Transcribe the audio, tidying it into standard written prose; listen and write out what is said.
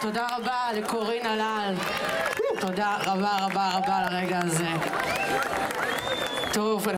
תודה רבה לקורין אלאל. תודה רבה רבה רבה על הרגע הזה. טוב.